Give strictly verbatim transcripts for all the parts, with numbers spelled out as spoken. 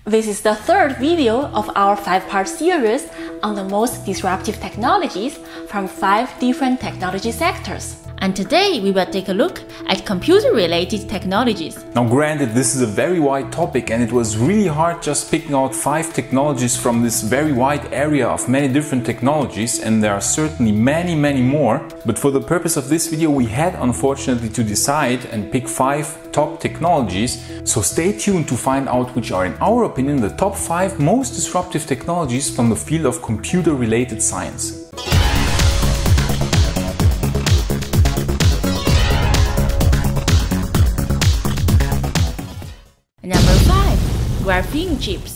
This is the third video of our five-part series on the most disruptive technologies from five different technology sectors. And today we will take a look at computer-related technologies. Now granted, this is a very wide topic and it was really hard just picking out five technologies from this very wide area of many different technologies, and there are certainly many, many more. But for the purpose of this video, we had unfortunately to decide and pick five top technologies. So stay tuned to find out which are, in our opinion, the top five most disruptive technologies from the field of computer-related science. Number five. Graphene chips.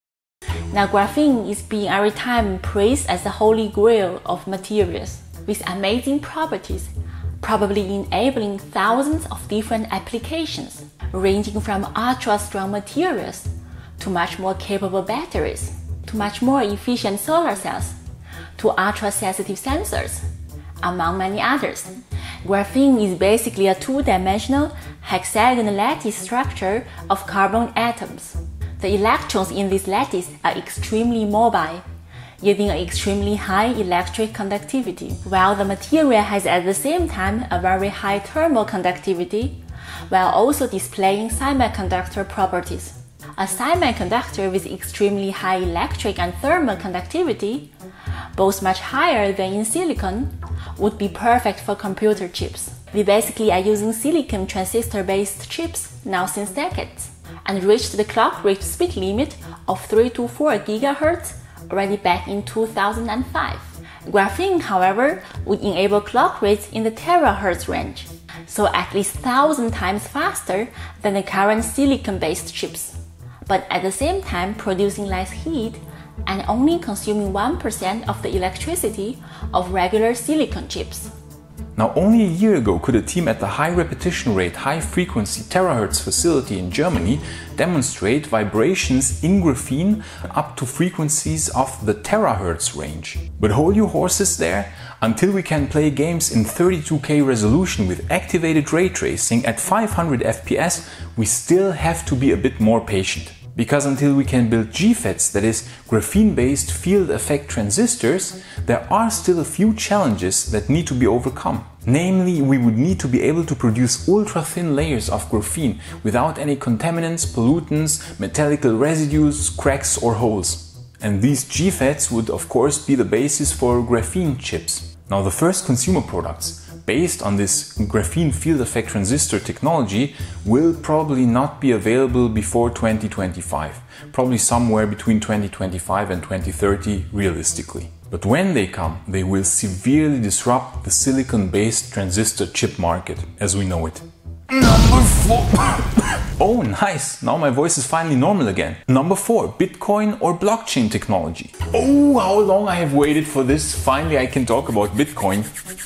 Now graphene is being every time praised as the holy grail of materials, with amazing properties, probably enabling thousands of different applications, ranging from ultra-strong materials, to much more capable batteries, to much more efficient solar cells, to ultra-sensitive sensors, among many others. Graphene is basically a two-dimensional hexagon lattice structure of carbon atoms. The electrons in this lattice are extremely mobile, giving an extremely high electric conductivity, while the material has at the same time a very high thermal conductivity, while also displaying semiconductor properties. A semiconductor with extremely high electric and thermal conductivity, both much higher than in silicon, would be perfect for computer chips. We basically are using silicon transistor-based chips now since decades, and reached the clock rate speed limit of three to four gigahertz already back in two thousand five. Graphene, however, would enable clock rates in the terahertz range, so at least one thousand times faster than the current silicon-based chips, but at the same time producing less heat and only consuming one percent of the electricity of regular silicon chips. Now, only a year ago could a team at the high repetition rate, high frequency terahertz facility in Germany demonstrate vibrations in graphene up to frequencies of the terahertz range. But hold your horses there. Until we can play games in thirty-two K resolution with activated ray tracing at five hundred F P S, we still have to be a bit more patient. Because until we can build G FETs, that is, graphene-based field effect transistors, there are still a few challenges that need to be overcome. Namely, we would need to be able to produce ultra-thin layers of graphene without any contaminants, pollutants, metallical residues, cracks or holes. And these G FETs would of course be the basis for graphene chips. Now, the first consumer products based on this graphene field effect transistor technology will probably not be available before twenty twenty-five, probably somewhere between twenty twenty-five and twenty thirty realistically. But when they come, they will severely disrupt the silicon-based transistor chip market as we know it. Number four. Oh, nice! Now my voice is finally normal again. Number four, Bitcoin or blockchain technology. Oh, how long I have waited for this. Finally I can talk about Bitcoin.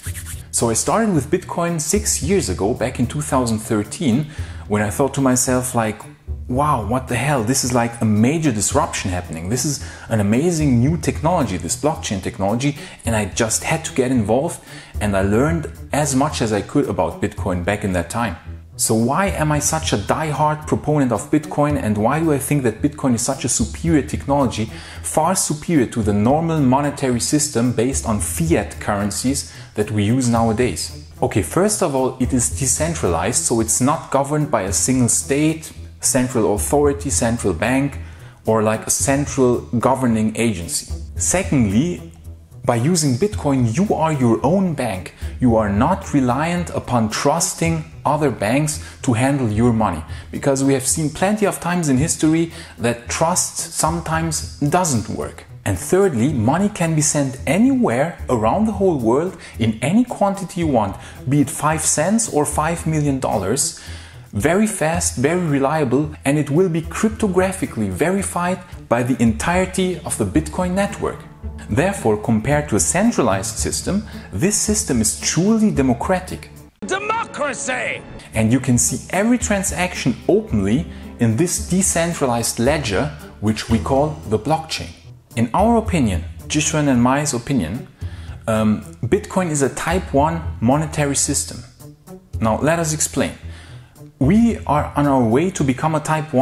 So I started with Bitcoin six years ago, back in two thousand thirteen, when I thought to myself like, wow, what the hell, this is like a major disruption happening. This is an amazing new technology, this blockchain technology, and I just had to get involved, and I learned as much as I could about Bitcoin back in that time. So why am I such a die-hard proponent of Bitcoin, and why do I think that Bitcoin is such a superior technology, far superior to the normal monetary system based on fiat currencies that we use nowadays? Okay, first of all, it is decentralized, so it's not governed by a single state, central authority, central bank, or like a central governing agency. Secondly, by using Bitcoin, you are your own bank. You are not reliant upon trusting other banks to handle your money. Because we have seen plenty of times in history that trust sometimes doesn't work. And thirdly, money can be sent anywhere around the whole world in any quantity you want, be it five cents or five million dollars. Very fast, very reliable, and it will be cryptographically verified by the entirety of the Bitcoin network. Therefore, compared to a centralized system, this system is truly democratic. Democracy! And you can see every transaction openly in this decentralized ledger, which we call the blockchain. In our opinion, Jixuan and my opinion, um, Bitcoin is a type one monetary system. Now, let us explain. We are on our way to become a type one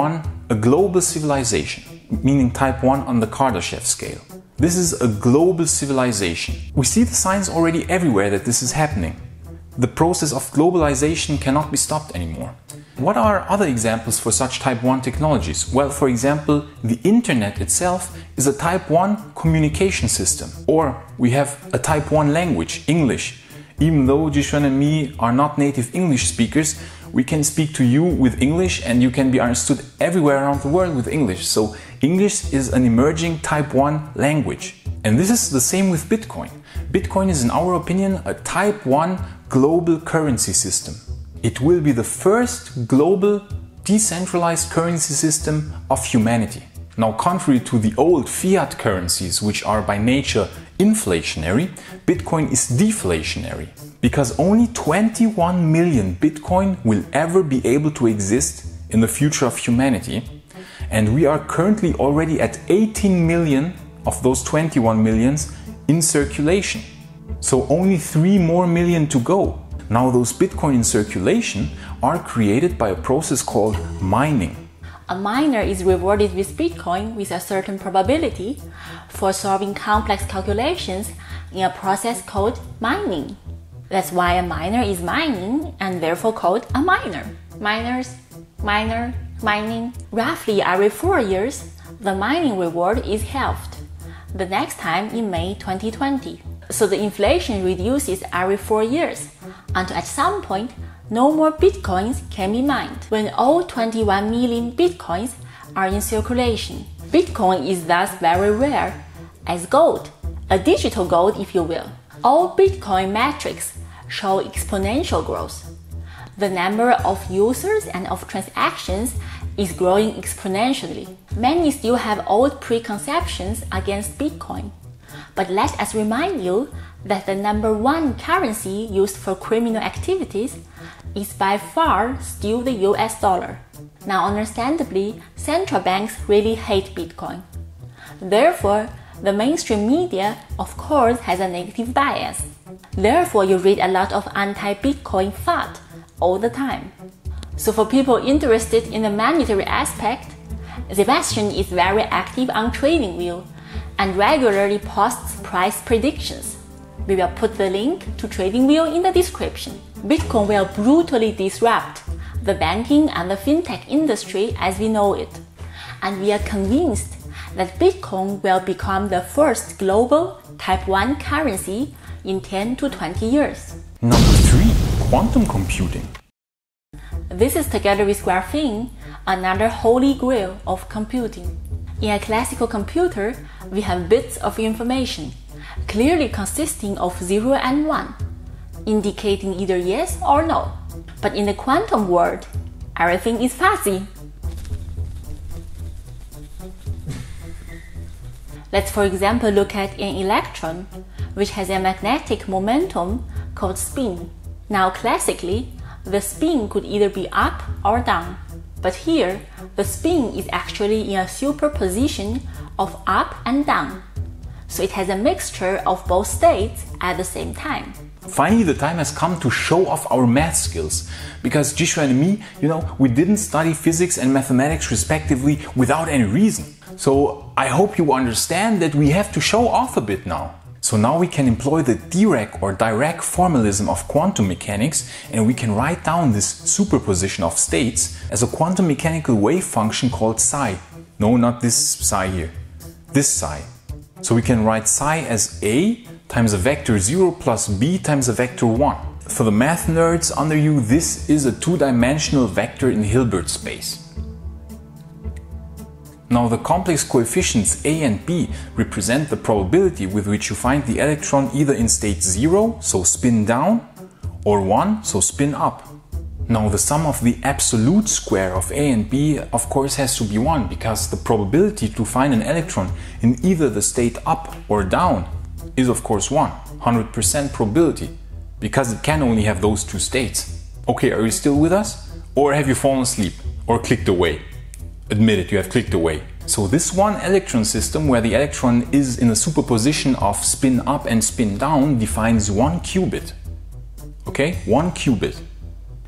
a global civilization, meaning type one on the Kardashev scale. This is a global civilization. We see the signs already everywhere that this is happening. The process of globalization cannot be stopped anymore. What are other examples for such type one technologies? Well, for example, the internet itself is a type one communication system. Or we have a type one language, English. Even though Jixuan and me are not native English speakers, we can speak to you with English and you can be understood everywhere around the world with English. So English is an emerging type one language. And this is the same with Bitcoin. Bitcoin is, in our opinion, a type one global currency system. It will be the first global decentralized currency system of humanity. Now, contrary to the old fiat currencies, which are by nature inflationary, Bitcoin is deflationary, because only twenty-one million Bitcoin will ever be able to exist in the future of humanity. And we are currently already at eighteen million of those twenty-one millions in circulation. So only three more million to go. Now those Bitcoin in circulation are created by a process called mining. A miner is rewarded with Bitcoin with a certain probability for solving complex calculations in a process called mining. That's why a miner is mining and therefore called a miner. Miners, miner, mining. Roughly every four years, the mining reward is halved. The next time in May twenty twenty. So the inflation reduces every four years until at some point no more Bitcoins can be mined when all twenty-one million Bitcoins are in circulation. Bitcoin is thus very rare as gold, a digital gold if you will. All Bitcoin metrics show exponential growth. The number of users and of transactions is growing exponentially. Many still have old preconceptions against Bitcoin. But let us remind you that the number one currency used for criminal activities is by far still the U S dollar. Now, understandably, central banks really hate Bitcoin. Therefore, the mainstream media, of course, has a negative bias. Therefore, you read a lot of anti-Bitcoin F A T all the time. So for people interested in the monetary aspect, Sebastian is very active on TradingView and regularly posts price predictions. We will put the link to TradingView in the description. Bitcoin will brutally disrupt the banking and the fintech industry as we know it. And we are convinced that Bitcoin will become the first global type one currency in ten to twenty years. Number three, quantum computing. This is, together with graphene, another holy grail of computing. In a classical computer, we have bits of information, clearly consisting of zero and one, indicating either yes or no. But in the quantum world, everything is fuzzy. Let's, for example, look at an electron, which has a magnetic momentum called spin. Now, classically, the spin could either be up or down. But here, the spin is actually in a superposition of up and down. So it has a mixture of both states at the same time. Finally, the time has come to show off our math skills. Because Jixuan and me, you know, we didn't study physics and mathematics respectively without any reason. So I hope you understand that we have to show off a bit now. So now we can employ the Dirac or Dirac formalism of quantum mechanics, and we can write down this superposition of states as a quantum mechanical wave function called psi. No, not this psi here. This psi. So we can write psi as A times a vector zero plus B times a vector one. For the math nerds under you, this is a two-dimensional vector in Hilbert space. Now the complex coefficients A and B represent the probability with which you find the electron either in state zero, so spin down, or one, so spin up. Now the sum of the absolute square of A and B of course has to be one, because the probability to find an electron in either the state up or down is of course one, one hundred percent probability, because it can only have those two states. Okay, are you still with us? Or have you fallen asleep? Or clicked away? Admit it, you have clicked away. So this one electron system, where the electron is in a superposition of spin up and spin down, defines one qubit. Okay, one qubit.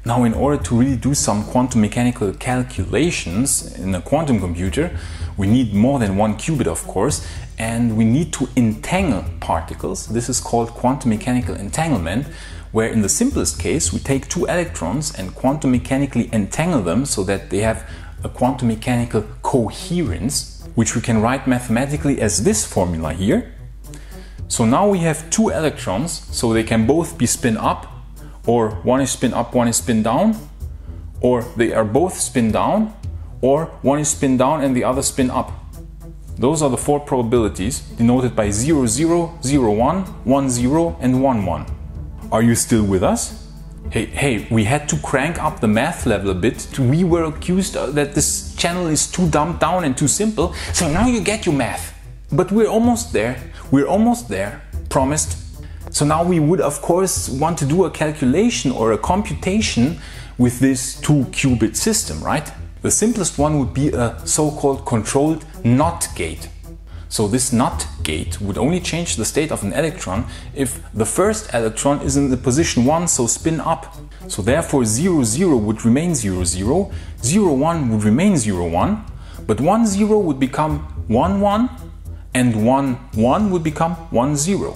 Now, in order to really do some quantum mechanical calculations in a quantum computer, we need more than one qubit, of course, and we need to entangle particles. This is called quantum mechanical entanglement, where in the simplest case, we take two electrons and quantum mechanically entangle them so that they have a quantum mechanical coherence, which we can write mathematically as this formula here. So now we have two electrons, so they can both be spin up, or one is spin up, one is spin down, or they are both spin down, or one is spin down and the other spin up. Those are the four probabilities denoted by zero, zero, zero, one, one, zero, and one, one. Are you still with us? Hey, hey, we had to crank up the math level a bit. We were accused that this channel is too dumbed down and too simple, so now you get your math. But we're almost there. We're almost there. Promised. So now we would, of course, want to do a calculation or a computation with this two qubit system, right? The simplest one would be a so-called controlled NOT gate. So this NOT gate would only change the state of an electron if the first electron is in the position one, so spin up. So therefore zero, zero would remain zero, zero, zero, one would remain zero, one, but one, zero would become one, one, and one, one would become one, zero.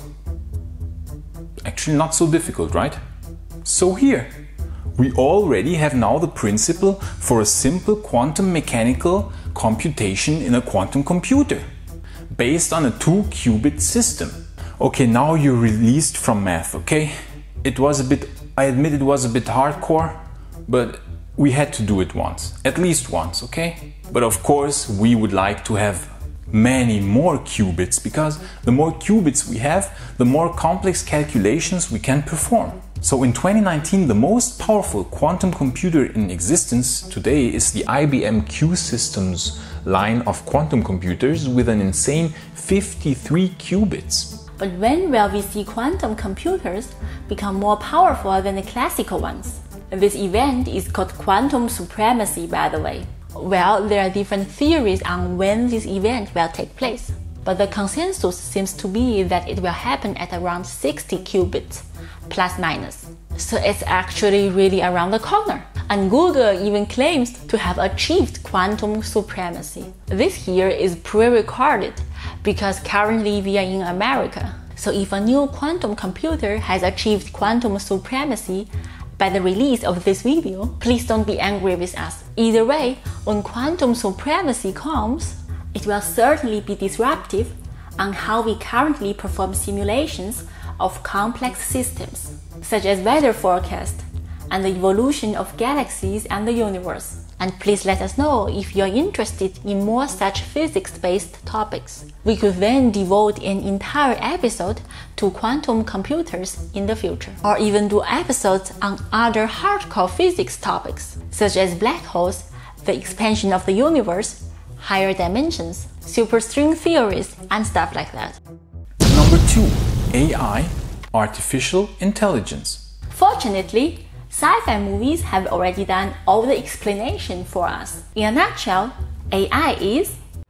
Actually not so difficult, right? So here, we already have now the principle for a simple quantum mechanical computation in a quantum computer, based on a two qubit system. Okay, now you're released from math, okay? It was a bit, I admit it was a bit hardcore, but we had to do it once, at least once, okay? But of course, we would like to have many more qubits, because the more qubits we have, the more complex calculations we can perform. So in twenty nineteen, the most powerful quantum computer in existence today is the I B M Q Systems line of quantum computers with an insane fifty-three qubits. But when will we see quantum computers become more powerful than the classical ones? This event is called quantum supremacy, by the way. Well, there are different theories on when this event will take place, but the consensus seems to be that it will happen at around sixty qubits, plus minus. So it's actually really around the corner. And Google even claims to have achieved quantum supremacy. This here is pre-recorded because currently we are in America. So if a new quantum computer has achieved quantum supremacy by the release of this video, please don't be angry with us. Either way, when quantum supremacy comes, it will certainly be disruptive on how we currently perform simulations of complex systems, such as weather forecast and the evolution of galaxies and the universe. And please let us know if you're interested in more such physics-based topics. We could then devote an entire episode to quantum computers in the future, or even do episodes on other hardcore physics topics, such as black holes, the expansion of the universe, higher dimensions, superstring theories, and stuff like that. Number two, A I, artificial intelligence. Fortunately, sci-fi movies have already done all the explanation for us. In a nutshell, A I is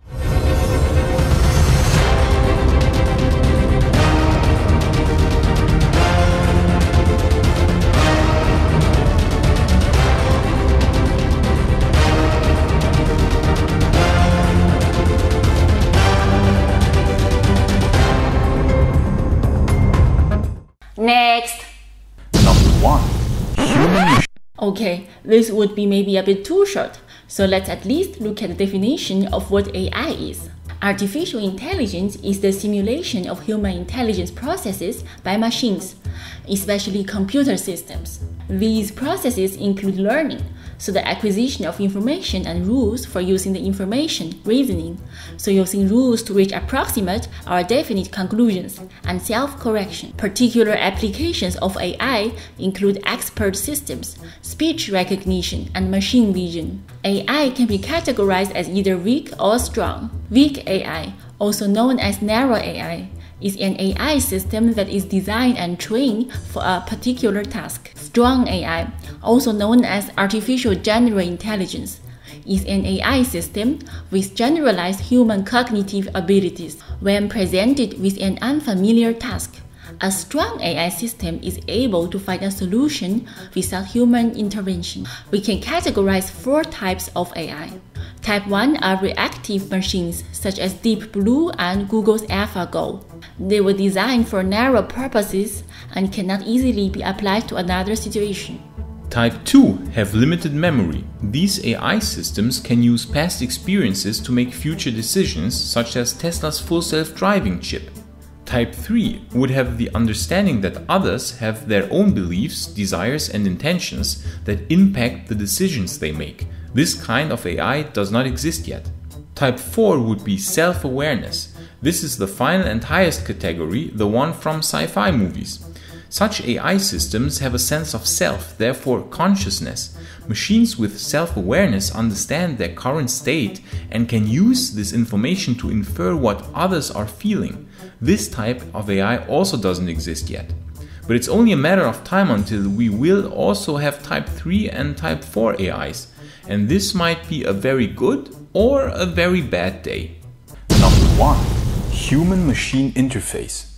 next. Number one. Okay, this would be maybe a bit too short, so let's at least look at the definition of what A I is. Artificial intelligence is the simulation of human intelligence processes by machines, especially computer systems. These processes include learning, so the acquisition of information and rules for using the information, reasoning, so using rules to reach approximate or definite conclusions, and self-correction. Particular applications of A I include expert systems, speech recognition, and machine vision. A I can be categorized as either weak or strong. Weak A I, also known as narrow A I, is an A I system that is designed and trained for a particular task. Strong A I, also known as artificial general intelligence, is an A I system with generalized human cognitive abilities. When presented with an unfamiliar task, A strong A I system is able to find a solution without human intervention. We can categorize four types of A I. Type one are reactive machines such as Deep Blue and Google's AlphaGo. They were designed for narrow purposes and cannot easily be applied to another situation. Type two have limited memory. These A I systems can use past experiences to make future decisions, such as Tesla's full self-driving chip. Type three would have the understanding that others have their own beliefs, desires and intentions that impact the decisions they make. This kind of A I does not exist yet. Type four would be self-awareness. This is the final and highest category, the one from sci-fi movies. Such A I systems have a sense of self, therefore consciousness. Machines with self-awareness understand their current state and can use this information to infer what others are feeling. This type of A I also doesn't exist yet. But it's only a matter of time until we will also have Type three and Type four A Is. And this might be a very good or a very bad day. Number one. Human-machine interface.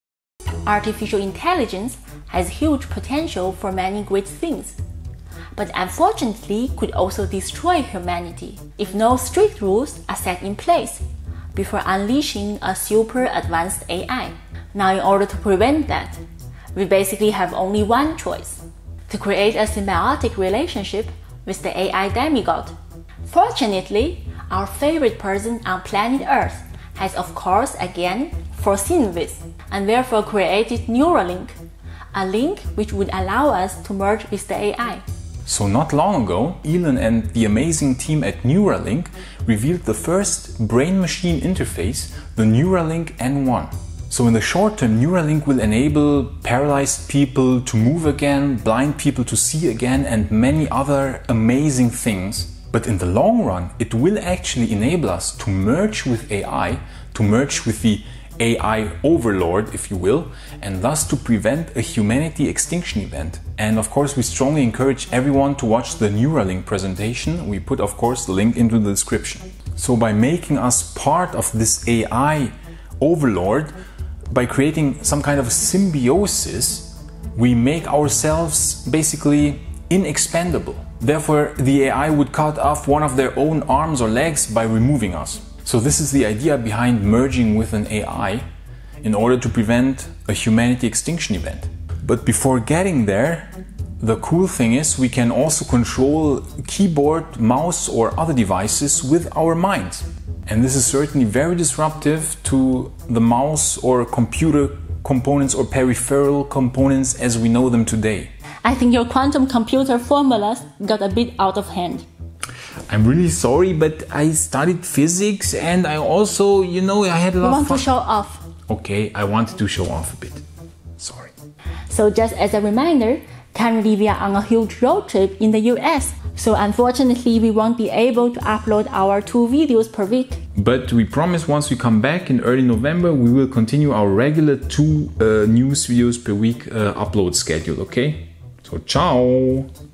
Artificial intelligence has huge potential for many great things, but unfortunately could also destroy humanity if no strict rules are set in place before unleashing a super advanced A I. Now, in order to prevent that, we basically have only one choice: to create a symbiotic relationship with the A I demigod. Fortunately, our favorite person on planet Earth has of course again foreseen this and therefore created Neuralink, a link which would allow us to merge with the A I. So not long ago, Elon and the amazing team at Neuralink revealed the first brain-machine interface, the Neuralink N one. So in the short term, Neuralink will enable paralyzed people to move again, blind people to see again, and many other amazing things. But in the long run, it will actually enable us to merge with A I, to merge with the A I overlord, if you will, and thus to prevent a humanity extinction event. And of course, we strongly encourage everyone to watch the Neuralink presentation. We put, of course, the link into the description. So by making us part of this A I overlord, by creating some kind of symbiosis, we make ourselves basically inexpendable. Therefore, the A I would cut off one of their own arms or legs by removing us. So this is the idea behind merging with an A I in order to prevent a humanity extinction event. But before getting there, the cool thing is we can also control keyboard, mouse or other devices with our minds. And this is certainly very disruptive to the mouse or computer components or peripheral components as we know them today. I think your quantum computer formulas got a bit out of hand. I'm really sorry, but I studied physics and I also, you know, I had a lot You want of fun. to show off. Okay, I wanted to show off a bit. Sorry. So just as a reminder, currently we are on a huge road trip in the U S. So unfortunately we won't be able to upload our two videos per week. But we promise once we come back in early November, we will continue our regular two uh, news videos per week uh, upload schedule, okay? So ciao!